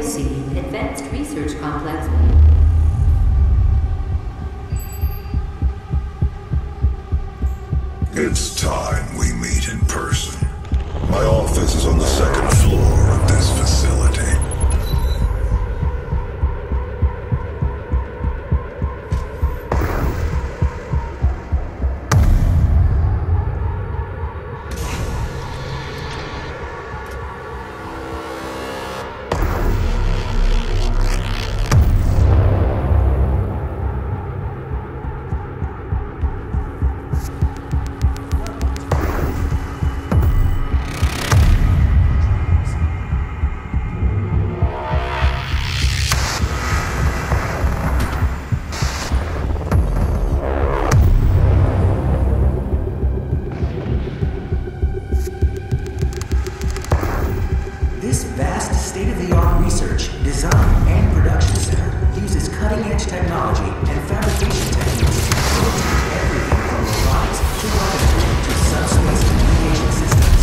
UAC Advanced Research Complex. It's time we meet in person. My office is on the second floor of this facility. This vast state-of-the-art research, design, and production center uses cutting-edge technology and fabrication techniques to prototype everything from robotics to weaponry to subspace communication systems.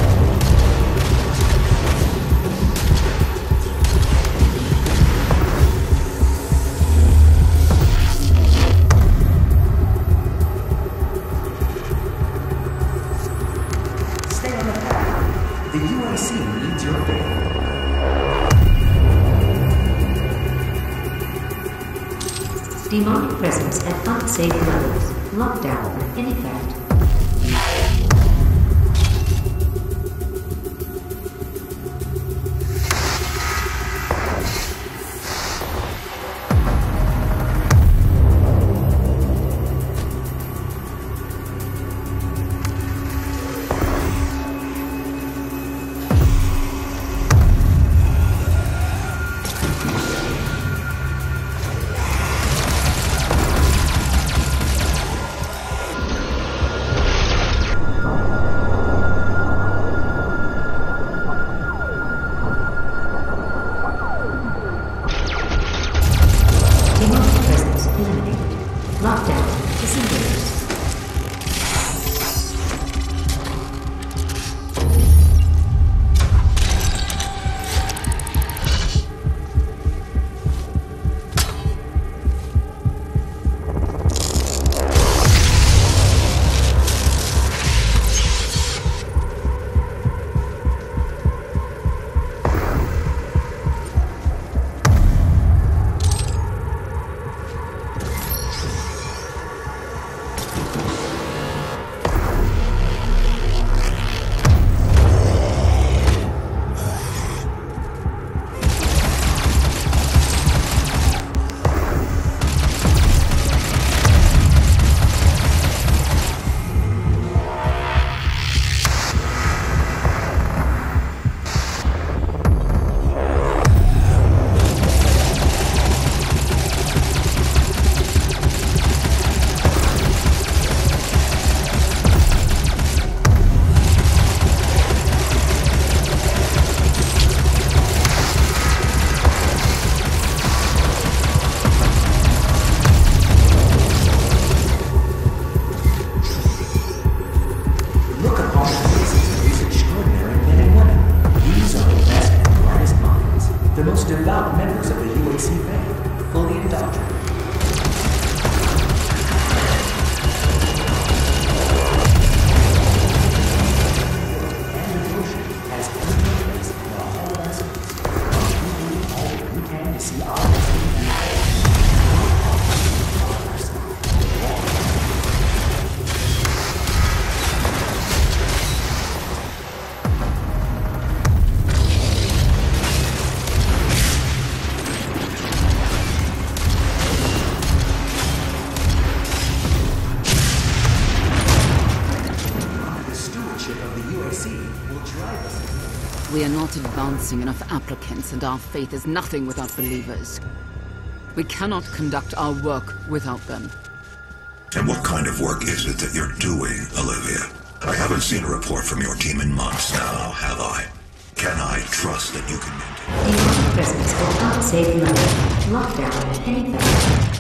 Stay on the path. The UAC needs your faith. Demonic presence at unsafe levels. Lockdown in effect. Lockdown disengaged. The most devout members of the UAC faith, fully indoctrinated. And devotion has every place in the whole of us. We do all that we can to see our destiny We are not advancing enough applicants, and our faith is nothing without believers. We cannot conduct our work without them. And what kind of work is it that you're doing, Olivia? I haven't seen a report from your team in months now, have I? Can I trust that you can maintain? Demonic presence at unsafe level. Lockdown in effect.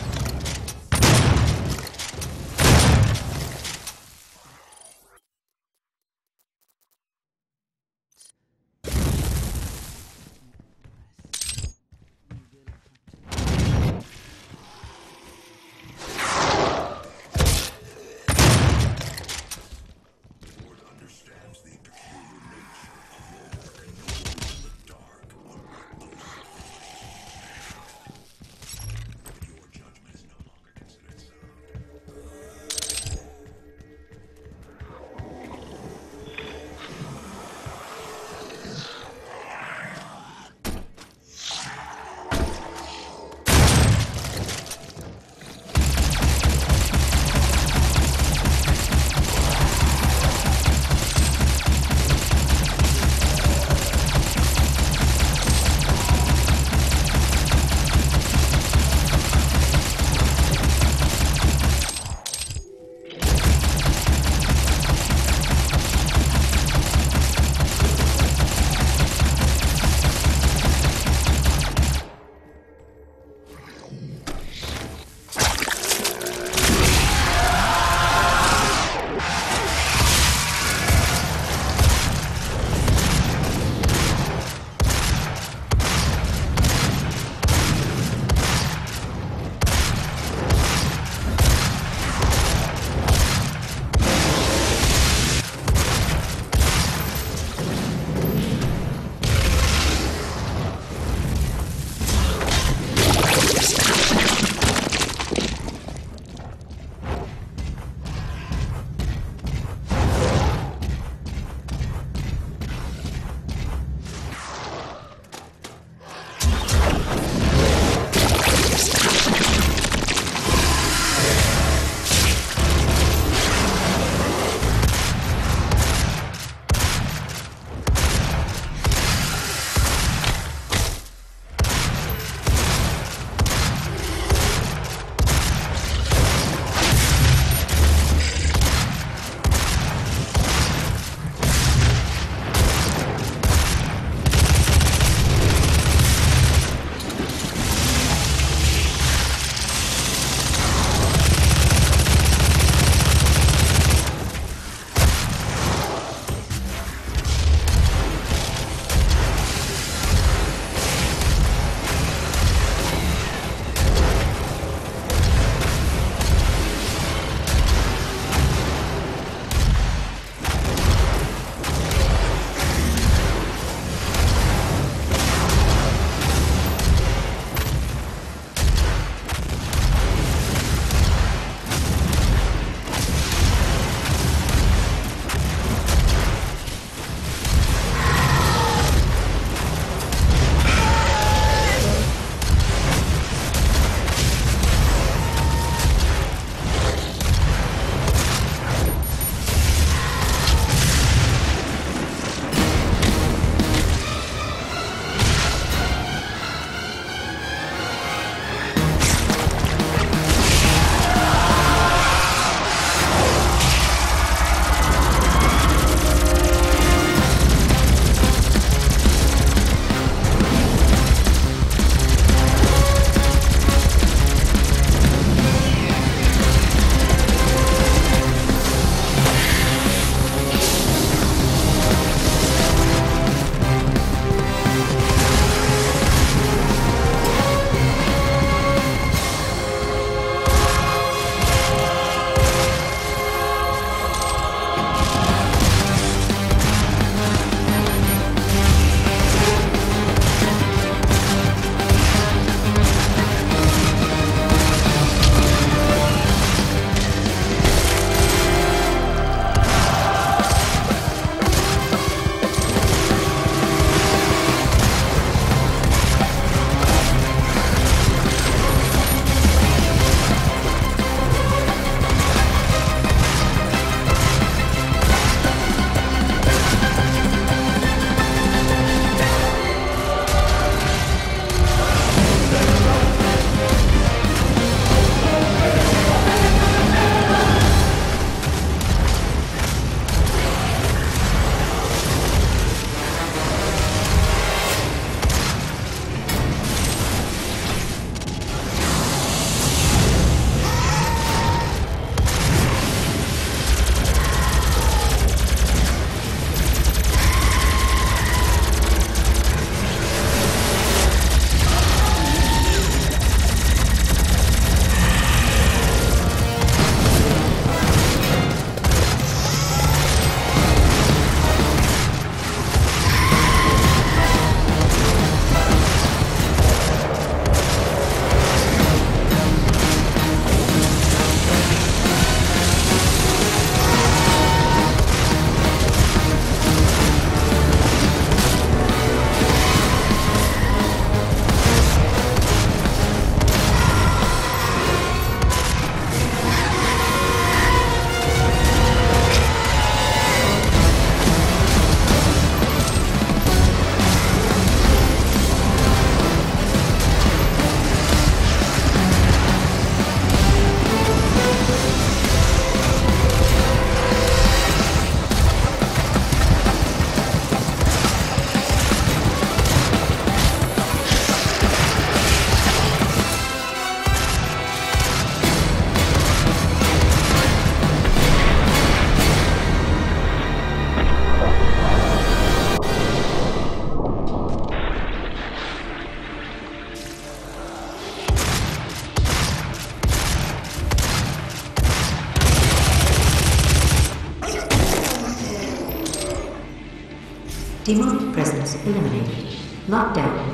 Demonic presence eliminated. Lockdown.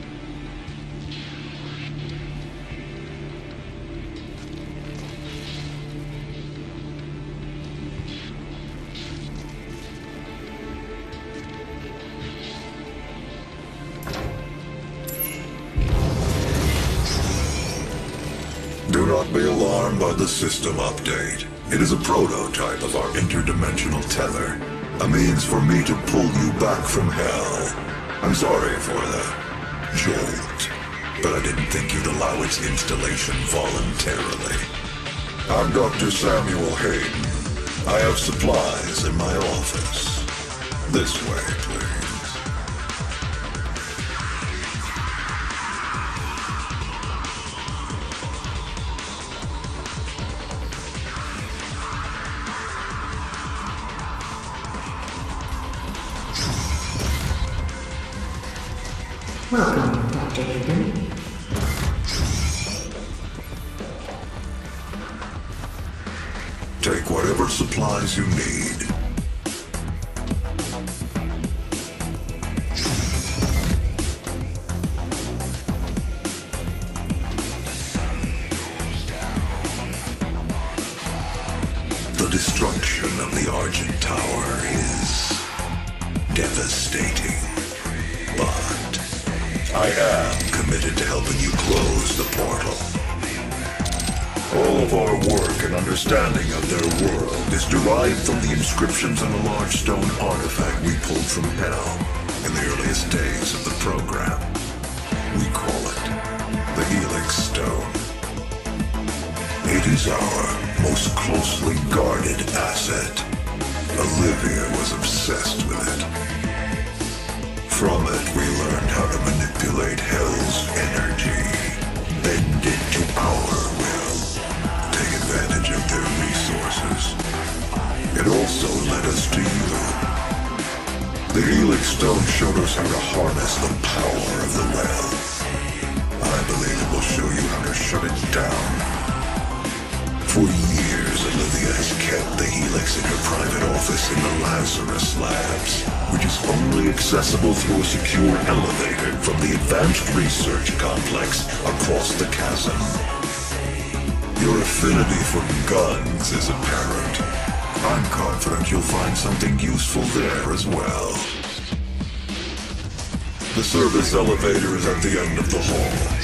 Do not be alarmed by the system update. It is a prototype of our interdimensional tether. A means for me to pull you back from hell. I'm sorry for the jolt, but I didn't think you'd allow its installation voluntarily. I'm Dr. Samuel Hayden. I have supplies in my office. This way, please. Welcome, Dr. Hayden. Take whatever supplies you need. The destruction of the Argent Tower is devastating, but I am committed to helping you close the portal. All of our work and understanding of their world is derived from the inscriptions on a large stone artifact we pulled from hell in the earliest days of the program. We call it the Helix Stone. It is our most closely guarded asset. Olivia was obsessed with it. From it, we learned how to manipulate Hell's energy, bend it to our will, take advantage of their resources. It also led us to you. The Helix Stone showed us how to harness the power of the well. I believe it will show you how to shut it down. For years, Olivia has kept the Helix in her private office in the Lazarus Labs, which is only accessible through a secure elevator from the Advanced Research Complex across the chasm. Your affinity for guns is apparent. I'm confident you'll find something useful there as well. The service elevator is at the end of the hall.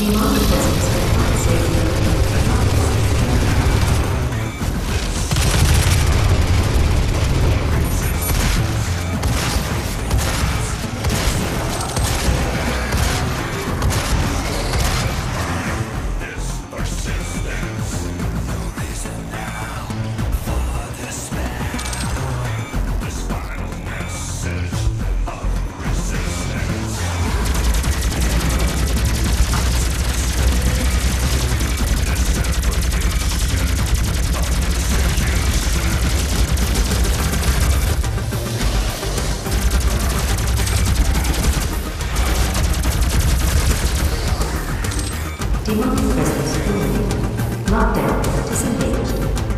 Demonic presence unsafe. Demonic presence eliminated. Lockdown disengaged.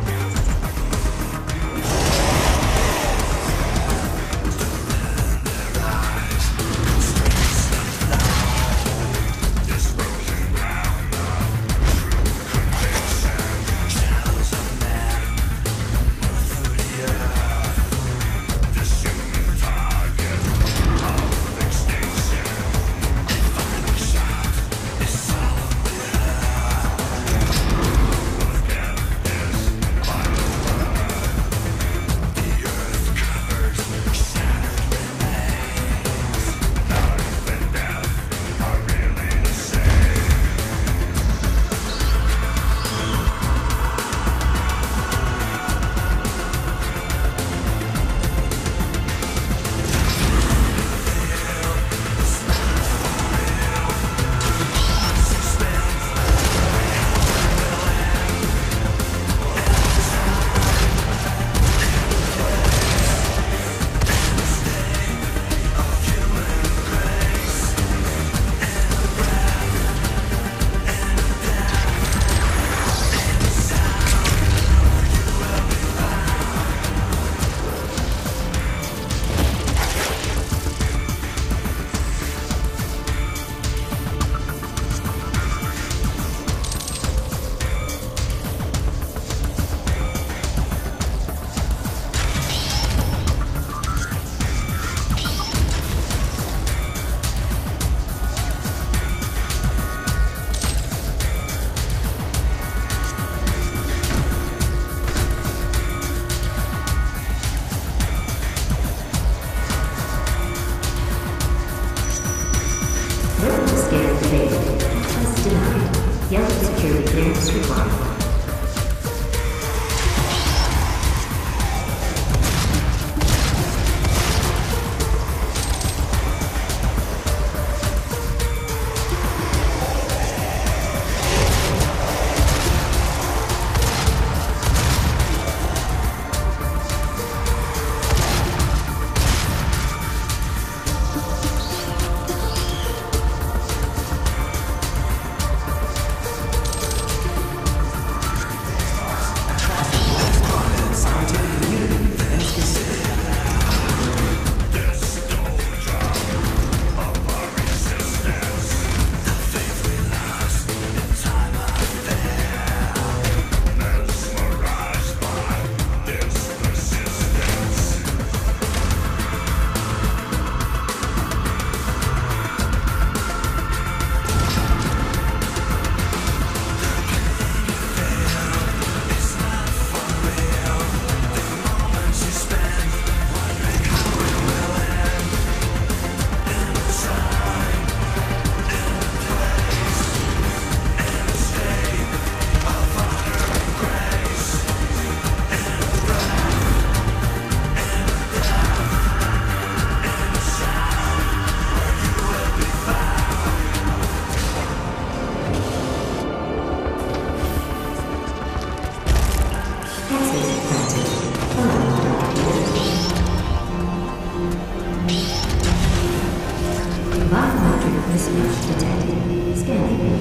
Security clearance required. Mismatch detected. Scanning.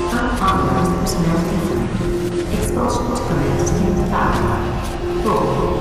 Unauthorized personnel confirmed. Expulsion to commence in 5, 4,